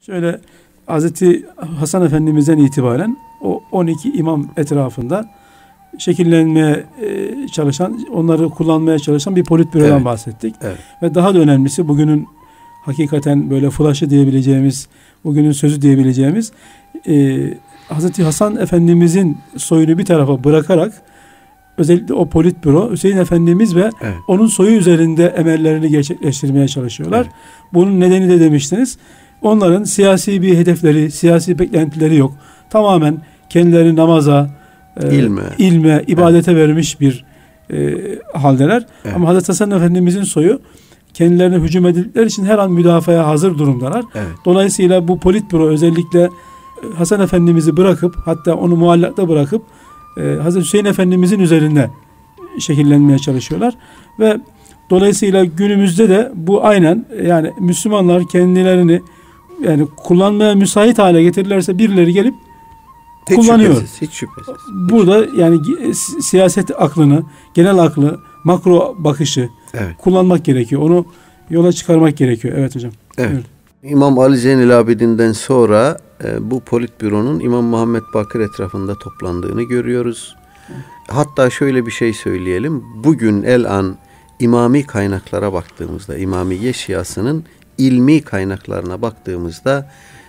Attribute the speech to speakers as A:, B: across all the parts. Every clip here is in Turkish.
A: Şöyle Hazreti Hasan Efendimiz'den itibaren o 12 imam etrafında şekillenmeye çalışan, onları kullanmaya çalışan bir politbürodan bahsettik.
B: Evet.
A: Ve daha da önemlisi bugünün hakikaten böyle flaşı diyebileceğimiz, bugünün sözü diyebileceğimiz Hazreti Hasan Efendimiz'in soyunu bir tarafa bırakarak özellikle o politbüro Hüseyin Efendimiz ve onun soyu üzerinde emellerini gerçekleştirmeye çalışıyorlar.
B: Evet.
A: Bunun nedeni de demiştiniz. Onların siyasi bir hedefleri, siyasi beklentileri yok. Tamamen kendileri namaza, ilme, ibadete vermiş bir haldeler.
B: Evet.
A: Ama Hazreti Hasan Efendimizin soyu kendilerine hücum edildikleri için her an müdafaya hazır durumdalar.
B: Evet.
A: Dolayısıyla bu politbüro özellikle Hasan Efendimiz'i bırakıp, hatta onu muallakta bırakıp Hazreti Hüseyin Efendimizin üzerinde şekillenmeye çalışıyorlar. Ve dolayısıyla günümüzde de bu aynen, yani Müslümanlar kendilerini yani kullanmaya müsait hale getirirlerse birileri gelip kullanıyor.
B: Hiç şüphesiz.
A: Burada yani siyaset aklını, genel aklı, makro bakışı kullanmak gerekiyor. Onu yola çıkarmak gerekiyor. Evet hocam.
B: Evet.
A: Evet.
B: İmam Ali Zeynel Abidin'den sonra bu politbüronun İmam Muhammed Bakır etrafında toplandığını görüyoruz. Hatta şöyle bir şey söyleyelim. Bugün el-an imami kaynaklara baktığımızda, İmamiye Şiasının ilmi kaynaklarına baktığımızda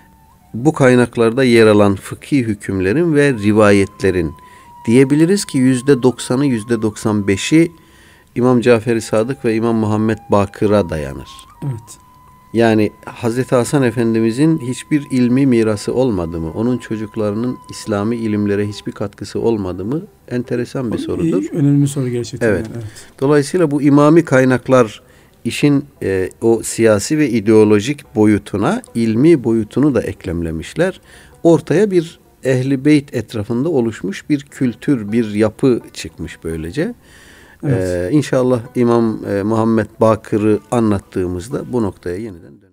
B: bu kaynaklarda yer alan fıkhi hükümlerin ve rivayetlerin diyebiliriz ki %90'ı %95'i İmam Cafer-i Sadık ve İmam Muhammed Bakır'a dayanır.
A: Evet.
B: Yani Hazreti Hasan Efendimizin hiçbir ilmi mirası olmadı mı? Onun çocuklarının İslami ilimlere hiçbir katkısı olmadı mı? Enteresan bir sorudur.
A: Önemli bir soru gerçekten.
B: Evet.
A: Yani, evet.
B: Dolayısıyla bu imami kaynaklar işin o siyasi ve ideolojik boyutuna, ilmi boyutunu da eklemlemişler. Ortaya bir Ehl-i Beyt etrafında oluşmuş bir kültür, bir yapı çıkmış böylece. Evet. İnşallah İmam Muhammed Bakır'ı anlattığımızda bu noktaya yeniden döneceğiz.